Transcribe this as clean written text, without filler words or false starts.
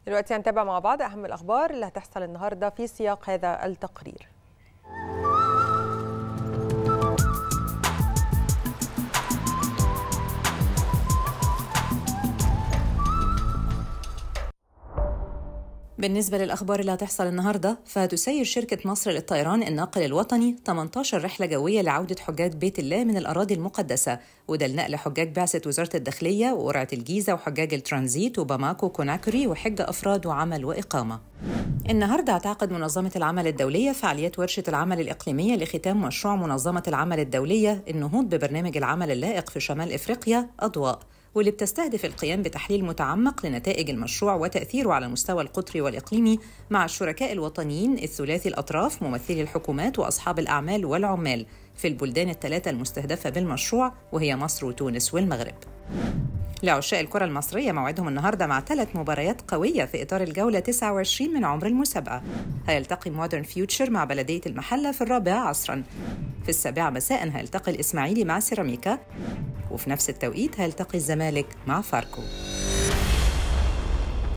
دلوقتي هنتابع مع بعض أهم الأخبار اللي هتحصل النهاردة في سياق هذا التقرير. بالنسبة للأخبار اللي هتحصل النهاردة، فهتسير شركة مصر للطيران الناقل الوطني 18 رحلة جوية لعودة حجاج بيت الله من الأراضي المقدسة، وده لنقل حجاج بعثة وزارة الداخلية وقرعة الجيزة وحجاج الترانزيت وباماكو وكوناكري وحجة أفراد وعمل وإقامة. النهاردة هتعقد منظمة العمل الدولية فعاليات ورشة العمل الإقليمية لختام مشروع منظمة العمل الدولية النهوض ببرنامج العمل اللائق في شمال إفريقيا أضواء، واللي بتستهدف القيام بتحليل متعمق لنتائج المشروع وتأثيره على المستوى القطري والإقليمي مع الشركاء الوطنيين الثلاثي الأطراف ممثلي الحكومات وأصحاب الأعمال والعمال في البلدان الثلاثة المستهدفة بالمشروع، وهي مصر وتونس والمغرب. لعشاق الكرة المصرية موعدهم النهاردة مع 3 مباريات قوية في إطار الجولة 29 من عمر المسابقة. هيلتقي مودرن فيوتشر مع بلدية المحلة في 4 عصراً، في 7 مساء هيلتقي الإسماعيلي مع سيراميكا، وفي نفس التوقيت هيلتقي الزمالك مع فاركو.